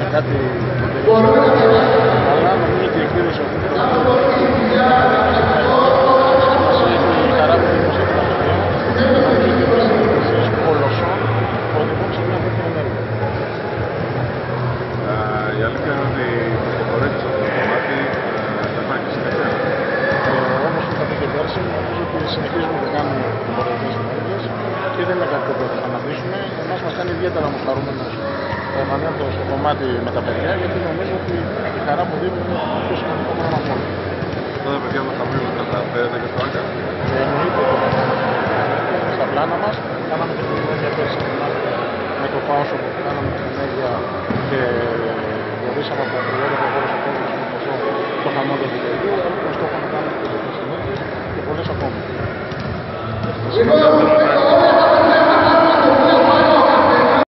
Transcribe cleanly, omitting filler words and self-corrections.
κάτι αλλά νομίζω ότι η εκδήλωση αυτή η χαρά που δημιουργήσε τα παιδιά, νομίζω ότι είναι κολοσσών οδηγούν σε μια τέτοια ενέργεια. Η αλήθεια είναι ότι το κορέκτης αυτό το κομμάτι θα πάει και συνέχεια. Όπως είπατε και πέρσι, νομίζω ότι συνεχίζουμε να κάνουμε κορεκτικές ενέργειες και δεν είναι κάτι που θα σταματήσουμε. Εμάς μας κάνει ιδιαίτερα όμως χαρούμενος επανέλθω στο κομμάτι με τα παιδιά, γιατί νομίζω ότι η χαρά που δίνουν είναι το πιο σημαντικό πράγμα από όλα. Αυτά τα παιδιά μας θα βρουν να τα φέρετε και στο Άγκα. Εννοείται ότι στα πλάνα μας κάναμε την ενέργεια πέρσι με το Πάσο που κάναμε την ενέργεια και βοηθήσαμε από το περιόδο χώρο σε χώρο στο χαμόγελο του παιδιού. Έχουμε στόχο να κάνουμε και τέτοιες ενέργειες και πολλές ακόμα.